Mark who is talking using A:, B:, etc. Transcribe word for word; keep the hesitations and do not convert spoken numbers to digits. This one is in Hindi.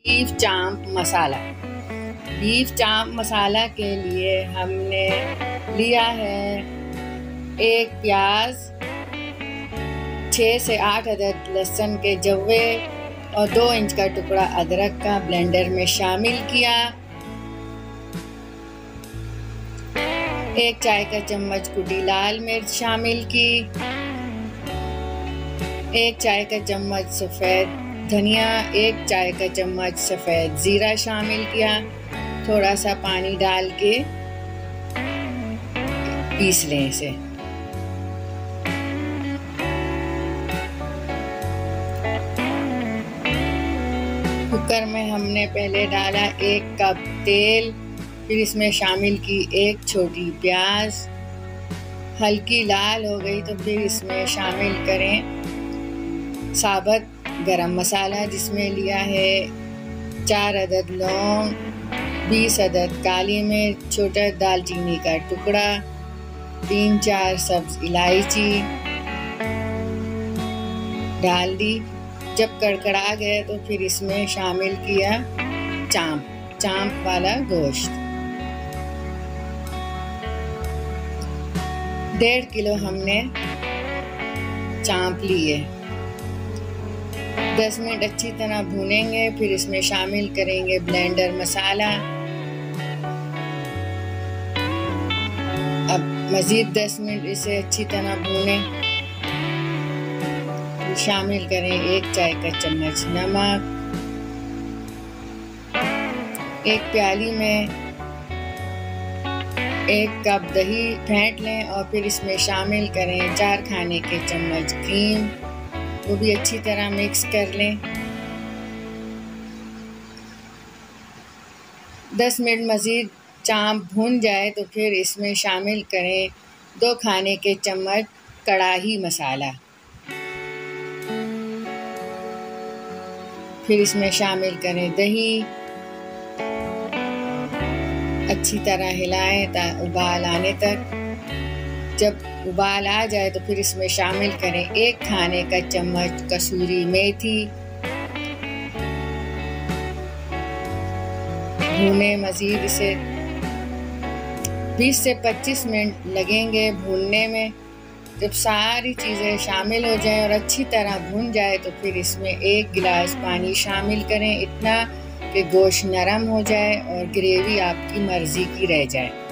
A: बीफ चांप मसाला। बीफ चांप मसाला के लिए हमने लिया है एक प्याज, छः से आठ अदद लहसुन के जवे और दो इंच का टुकड़ा अदरक का ब्लेंडर में शामिल किया। एक चाय का चम्मच कुटी लाल मिर्च शामिल की। एक चाय का चम्मच सफ़ेद धनिया, एक चाय का चम्मच सफ़ेद ज़ीरा शामिल किया। थोड़ा सा पानी डाल के पीस लें इसे। कुकर में हमने पहले डाला एक कप तेल, फिर इसमें शामिल की एक छोटी प्याज। हल्की लाल हो गई तो फिर इसमें शामिल करें साबुत गरम मसाला, जिसमें लिया है चार अदद लौंग, बीस अदद काली मिर्च, छोटा दालचीनी का टुकड़ा, तीन चार सब्ज इलायची डाल दी। जब कड़कड़ा गए तो फिर इसमें शामिल किया चांप चांप वाला गोश्त। डेढ़ किलो हमने चांप लिए। दस मिनट अच्छी तरह भूनेंगे, फिर इसमें शामिल करेंगे ब्लेंडर मसाला। अब मज़ीद दस मिनट इसे अच्छी तरह भूनें। शामिल करें एक चाय का चम्मच नमक। एक प्याली में एक कप दही फेंट लें और फिर इसमें शामिल करें चार खाने के चम्मच क्रीम, वो भी अच्छी तरह मिक्स कर लें। दस मिनट मज़ीद चांप भून जाए तो फिर इसमें शामिल करें दो खाने के चम्मच कढ़ाई मसाला। फिर इसमें शामिल करें दही, अच्छी तरह हिलाएं ता उबाल आने तक। जब उबाल आ जाए तो फिर इसमें शामिल करें एक खाने का चम्मच कसूरी मेथी। भूनें मज़ीद इसे। बीस से पच्चीस मिनट लगेंगे भूनने में। जब सारी चीज़ें शामिल हो जाएं और अच्छी तरह भून जाए तो फिर इसमें एक गिलास पानी शामिल करें, इतना कि गोश्त नरम हो जाए और ग्रेवी आपकी मर्ज़ी की रह जाए।